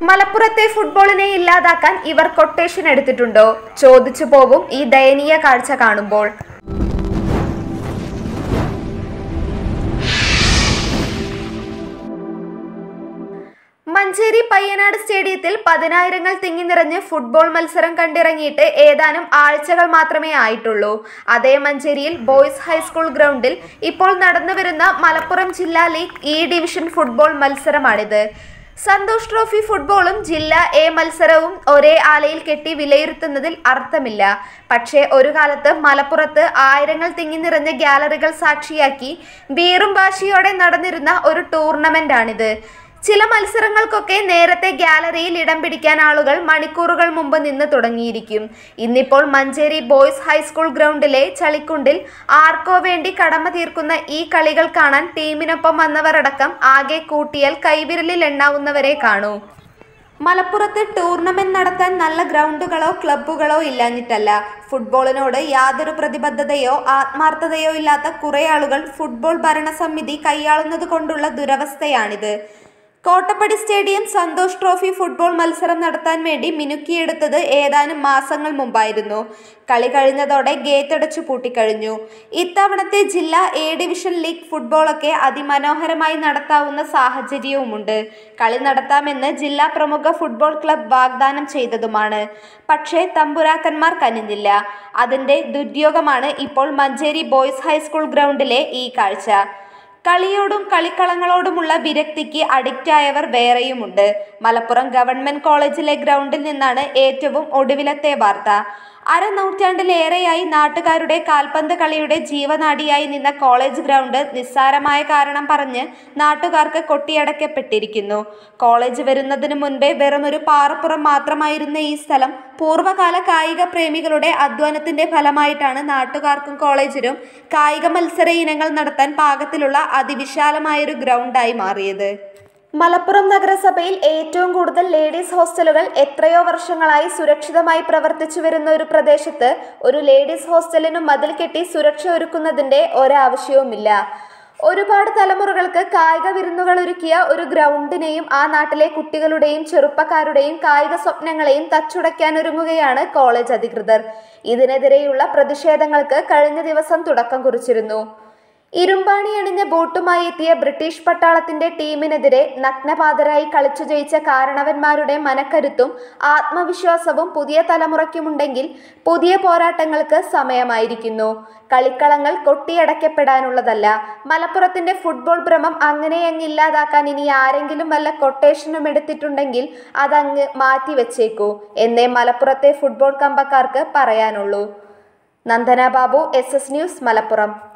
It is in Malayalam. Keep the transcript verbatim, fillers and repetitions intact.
മലപ്പുറത്തെ ഫുട്ബോളിനെ ഇല്ലാതാക്കാൻ ഇവർ കൊട്ടേഷൻ എടുത്തിട്ടുണ്ടോ? ചോദിച്ചു പോകും ഈ ദയനീയ കാഴ്ച കാണുമ്പോൾ. മഞ്ചേരി പയ്യനാട് സ്റ്റേഡിയത്തിൽ പതിനായിരങ്ങൾ തിങ്ങി നിറഞ്ഞ് ഫുട്ബോൾ മത്സരം കണ്ടിറങ്ങിയിട്ട് ഏതാനും ആഴ്ചകൾ മാത്രമേ ആയിട്ടുള്ളൂ. അതേ മഞ്ചേരിയിൽ ബോയ്സ് ഹൈസ്കൂൾ ഗ്രൗണ്ടിൽ ഇപ്പോൾ നടന്നുവരുന്ന മലപ്പുറം ജില്ലാ ലീഗ് ഇ ഡിവിഷൻ ഫുട്ബോൾ മത്സരമാണിത്. സന്തോഷ് ട്രോഫി ഫുട്ബോളും ജില്ലാ എ മത്സരവും ഒരേ ആലയിൽ കെട്ടി വിലയിരുത്തുന്നതിൽ അർത്ഥമില്ല. പക്ഷേ ഒരു കാലത്ത് മലപ്പുറത്ത് ആയിരങ്ങൾ തിങ്ങി നിറഞ്ഞ ഗ്യാലറികൾ സാക്ഷിയാക്കി വീറും വാശിയോടെ നടന്നിരുന്ന ഒരു ടൂർണമെന്റാണിത്. ചില മത്സരങ്ങൾക്കൊക്കെ നേരത്തെ ഗ്യാലറിയിൽ ഇടം പിടിക്കാൻ ആളുകൾ മണിക്കൂറുകൾ മുമ്പ് നിന്ന് തുടങ്ങിയിരിക്കും. ഇന്നിപ്പോൾ മഞ്ചേരി ബോയ്സ് ഹൈസ്കൂൾ ഗ്രൗണ്ടിലെ ചളിക്കുണ്ടിൽ ആർക്കോ വേണ്ടി കടമ തീർക്കുന്ന ഈ കളികൾ കാണാൻ ടീമിനൊപ്പം വന്നവരടക്കം ആകെ കൂട്ടിയാൽ കൈവിരലിൽ എണ്ണാവുന്നവരെ കാണൂ. മലപ്പുറത്ത് ടൂർണമെന്റ് നടത്താൻ നല്ല ഗ്രൗണ്ടുകളോ ക്ലബ്ബുകളോ ഇല്ലാഞ്ഞിട്ടല്ല, ഫുട്ബോളിനോട് യാതൊരു പ്രതിബദ്ധതയോ ആത്മാർത്ഥതയോ ഇല്ലാത്ത കുറെ ആളുകൾ ഫുട്ബോൾ ഭരണസമിതി കൈയാളുന്നത് കൊണ്ടുള്ള ദുരവസ്ഥയാണിത്. Kottappadi stadium Santosh trophy football മത്സരം നടത്താൻ വേണ്ടി മിനുക്കിയെടുത്തത് ഏതാനും മാസങ്ങൾ മുമ്പായിരുന്നു. കളി കഴിഞ്ഞതോടെ ഗേറ്റ് അടച്ചു പൂട്ടിക്കഴിഞ്ഞു. ഇത്തവണത്തെ ജില്ലാ എ ഡിവിഷൻ ലീഗ് ഫുട്ബോളൊക്കെ അതിമനോഹരമായി നടത്താവുന്ന സാഹചര്യവുമുണ്ട്. കളി നടത്താമെന്ന് ജില്ലാ പ്രമുഖ ഫുട്ബോൾ ക്ലബ് വാഗ്ദാനം ചെയ്തതുമാണ്. പക്ഷേ തമ്പുരാക്കന്മാർ കനിഞ്ഞില്ല. അതിന്റെ ദുര്യോഗമാണ് ഇപ്പോൾ മഞ്ചേരി ബോയ്സ് ഹൈസ്കൂൾ ഗ്രൗണ്ടിലെ ഈ കാഴ്ച. കളിയോടും കളിക്കളങ്ങളോടുമുള്ള വിരക്തിക്ക് അഡിക്റ്റായവർ വേറെയുമുണ്ട്. മലപ്പുറം ഗവൺമെന്റ് കോളേജിലെ ഗ്രൗണ്ടിൽ നിന്നാണ് ഏറ്റവും ഒടുവിലത്തെ വാർത്ത. അരനൂറ്റാണ്ടിലേറെയായി നാട്ടുകാരുടെ കാൽപന്ത് കളിയുടെ ജീവനാഡിയായി നിന്ന കോളേജ് ഗ്രൗണ്ട് നിസ്സാരമായ കാരണം പറഞ്ഞ് നാട്ടുകാർക്ക് കൊട്ടിയടക്കപ്പെട്ടിരിക്കുന്നു. കോളേജ് വരുന്നതിന് മുൻപേ വെറുമൊരു പാറപ്പുറം മാത്രമായിരുന്ന ഈ സ്ഥലം പൂർവ്വകാല കായിക പ്രേമികളുടെ അധ്വാനത്തിന്റെ ഫലമായിട്ടാണ് നാട്ടുകാർക്കും കോളേജിനും കായിക മത്സര ഇനങ്ങൾ നടത്താൻ പാകത്തിലുള്ള അതിവിശാലമായൊരു ഗ്രൗണ്ടായി മാറിയത്. മലപ്പുറം നഗരസഭയിൽ ഏറ്റവും കൂടുതൽ ലേഡീസ് ഹോസ്റ്റലുകൾ എത്രയോ വർഷങ്ങളായി സുരക്ഷിതമായി പ്രവർത്തിച്ചു വരുന്ന ഒരു പ്രദേശത്ത് ഒരു ലേഡീസ് ഹോസ്റ്റലിനു മതിൽ കെട്ടി സുരക്ഷ ഒരുക്കുന്നതിന്റെ ഒരാവശ്യവുമില്ല. ഒരുപാട് തലമുറകൾക്ക് കായിക വിരുന്നുകൾ ഒരുക്കിയ ഒരു ഗ്രൗണ്ടിനെയും ആ നാട്ടിലെ കുട്ടികളുടെയും ചെറുപ്പക്കാരുടെയും കായിക സ്വപ്നങ്ങളെയും തച്ചുടയ്ക്കാൻ ഒരുങ്ങുകയാണ് കോളേജ് അധികൃതർ. ഇതിനെതിരെയുള്ള പ്രതിഷേധങ്ങൾക്ക് കഴിഞ്ഞ ദിവസം തുടക്കം കുറിച്ചിരുന്നു. ഇരുമ്പാണി അണിഞ്ഞ ബൂട്ടുമായി എത്തിയ ബ്രിട്ടീഷ് പട്ടാളത്തിന്റെ ടീമിനെതിരെ നഗ്നപാതരായി കളിച്ചു ജയിച്ച കാരണവന്മാരുടെ മനക്കരുത്തും ആത്മവിശ്വാസവും പുതിയ തലമുറയ്ക്കുമുണ്ടെങ്കിൽ പുതിയ പോരാട്ടങ്ങൾക്ക് സമയമായിരിക്കുന്നു. കളിക്കളങ്ങൾ കൊട്ടിയടക്കപ്പെടാനുള്ളതല്ല. മലപ്പുറത്തിന്റെ ഫുട്ബോൾ ഭ്രമം അങ്ങനെയങ്ങ് ഇല്ലാതാക്കാൻ ഇനി ആരെങ്കിലും വല്ല കൊട്ടേഷനും എടുത്തിട്ടുണ്ടെങ്കിൽ അതങ്ങ് മാറ്റിവെച്ചേക്കൂ എന്നേ മലപ്പുറത്തെ ഫുട്ബോൾ കമ്പക്കാർക്ക് പറയാനുള്ളൂ. Nandana Babu, S S news, Malappuram.